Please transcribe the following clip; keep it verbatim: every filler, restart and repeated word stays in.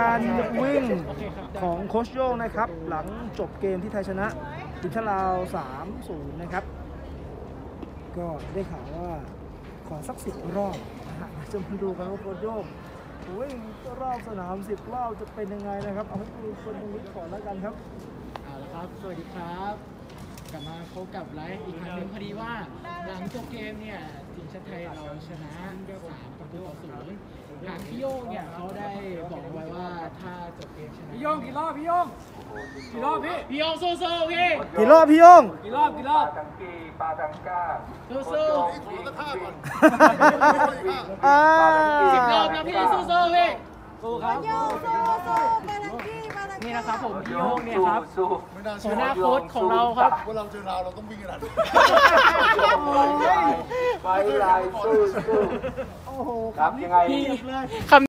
การวิ่งของโค้ชโย่งนะครับหลังจบเกมที่ไทยชนะทีมชาติลาว สาม ศูนย์ นะครับก็ได้ข่าวว่าขอสักสิบรอบนะฮะจะมาดูกันว่าโค้ชโย่งวิ่งรอบสนามสิบรอบจะเป็นยังไงนะครับเอาให้ดูคนตรงนี้ก่อนแล้วกันครับเอาละครับสวัสดีครับกลับมาพบกับไลฟ์อีกครั้งหนึ่งพอดีว่าหลังจบเกมเนี่ยทีมชาติไทยเราชนะสามประตูต่อศูนย์ทางพี่โย่งเนี่ยเขาได้บอกไว้ว่าถ้าจบเกมชนะพี่โยงกี่รอบพี่โยงกี่รอบพี่พี่โย่งสู้ๆพี่กี่รอบพี่โย่งกี่รอบกี่รอบสู้ๆอ่าสิบรอบนะพี่สู้ๆพี่สู้ครับนี่นะครับผมพี่โย่งเนี่ยครับหัวหน้าโค้ชของเราครับว่าเราเจอเราเราต้องวิ่งขนาดนี้ไปไล่สู้สู้โอ้โหครับยังไงคำ